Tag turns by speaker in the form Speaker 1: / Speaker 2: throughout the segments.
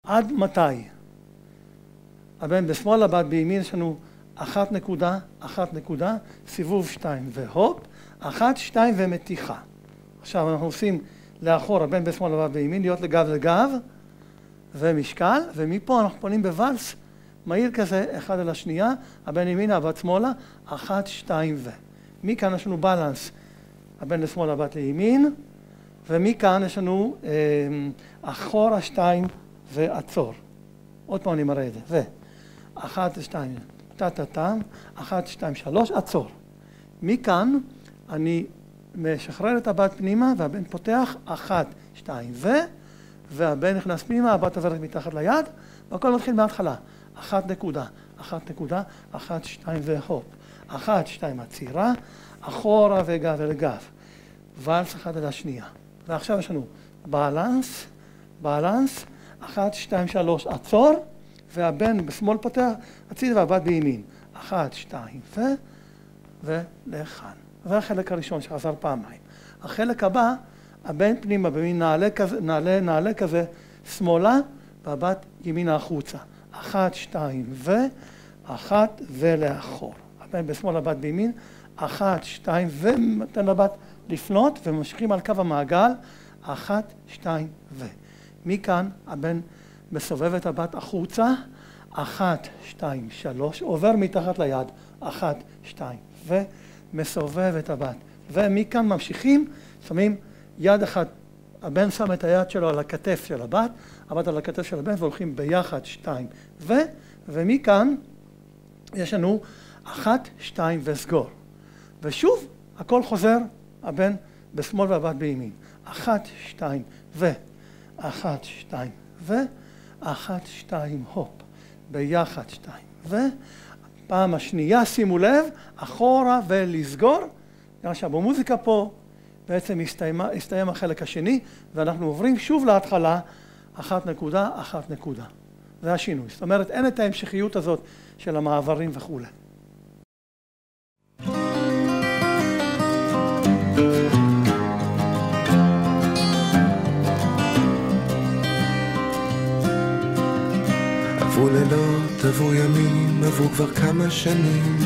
Speaker 1: עד מתי? הבן בשמאל, הבת בימין, יש לנו 1 נקודה, 1 נקודה, סיבוב 2 והופ, 1, 2 ומתיחה. עכשיו אנחנו עושים לאחור, הבן בשמאל, הבת בימין, להיות לגב לגב ומשקל, ומפה אנחנו פונים בוואלס מהיר כזה, אחד על השנייה, הבן ימינה, הבת שמאלה, 1, 2 ו. מכאן יש לנו בלנס, הבן לשמאל, הבת לימין, ומכאן יש לנו אחורה 2 ועצור. עוד פעם אני מראה את זה. ו. 1, 2, טה-טה-טם, 1, 2, 3, עצור. מכאן אני משחרר את הבת פנימה, והבן פותח 1, 2 ו. והבן נכנס פנימה, הבת עוברת מתחת ליד, והכל מתחיל מההתחלה. 1 נקודה, 1 נקודה, 1, 2 והופ. 1, 2 עצירה, אחורה וגב אל גב. ואלס אחד על השנייה. ועכשיו יש לנו בלנס, בלנס, 1, 2, 3 עצור, והבן בשמאל פותח, הצידה והבת בימין. 1, 2 ולכאן. זה החלק הראשון שחזר פעמיים. החלק הבא, הבן פנימה במין נעלה כזה שמאלה, והבת ימינה החוצה. 1, 2 1 ולאחור. הבן בשמאל, הבת בימין, 1, 2 ונותן לבת לפנות, וממשיכים על קו המעגל, 1, 2 ו. מכאן הבן מסובב את הבת החוצה, 1, 2, 3, עובר מתחת ליד, 1, 2 ומסובב את הבת. ומכאן ממשיכים, שמים יד אחת, הבן שם את היד שלו על הכתף של הבת, הבת על הכתף של הבן, והולכים ביחד 2 ומכאן יש לנו 1, 2 וסגור. ושוב, הכל חוזר, הבן בשמאל והבת בימין. 1, 2 1, 2 1, 2 הופ. ביחד 2 פעם השנייה, שימו לב, אחורה ולסגור. עכשיו, במוזיקה פה בעצם הסתיים החלק השני, ואנחנו עוברים שוב להתחלה, 1 נקודה, 1 נקודה. זה השינוי. זאת אומרת, אין את ההמשכיות הזאת של המעברים וכו'.
Speaker 2: עברו לילות, עברו ימים, עברו כבר כמה שנים,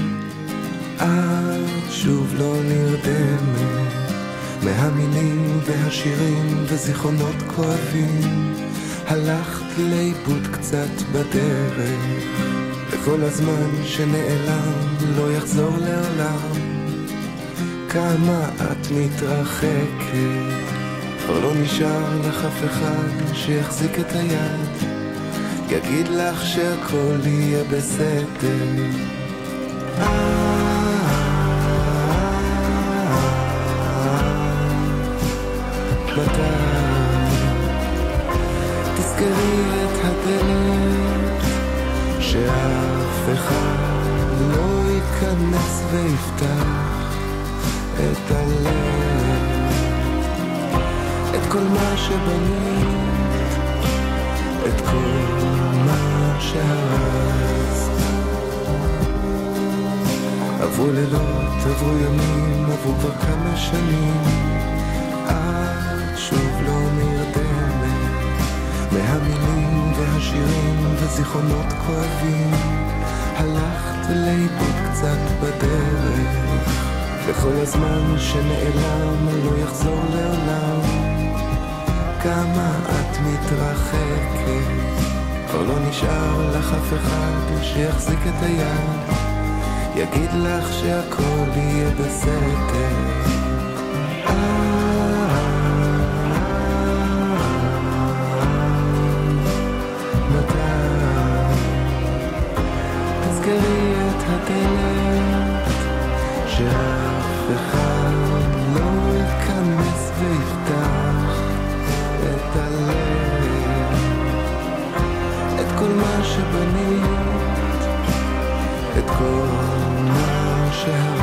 Speaker 2: את שוב לא נרדמת מהמילים והשירים וזיכרונות כואבים. הלכת לאיבוד קצת בדרך, וכל הזמן שנעלם לא יחזור לעולם. כמה את מתרחקת, כבר לא נשאר לך אף אחד שיחזיק את היד, יגיד לך שהכל יהיה בסדר. מתי תזכרי את הדלת, שאף אחד לא ייכנס ויפתח את הלב, את כל מה שבנית, את כל מה שהרס. עברו לילות, עברו ימים, עברו כבר כמה שנים, את שוב לא נרדמת מהמילים והשירים וזיכרונות כואבים. הלכת לאיבוד קצת בדרך, וכל הזמן שנעלם לא יחזור לעולם. כמה את מתרחקת, כבר לא נשאר לך אף אחד שיחזיק את היד, יגיד לך שהכל יהיה בסדר. מתי תזכרי את הדלת, שאף אחד לא ייכנס ויפתח את הלב, את כל מה שבנית, את כל מה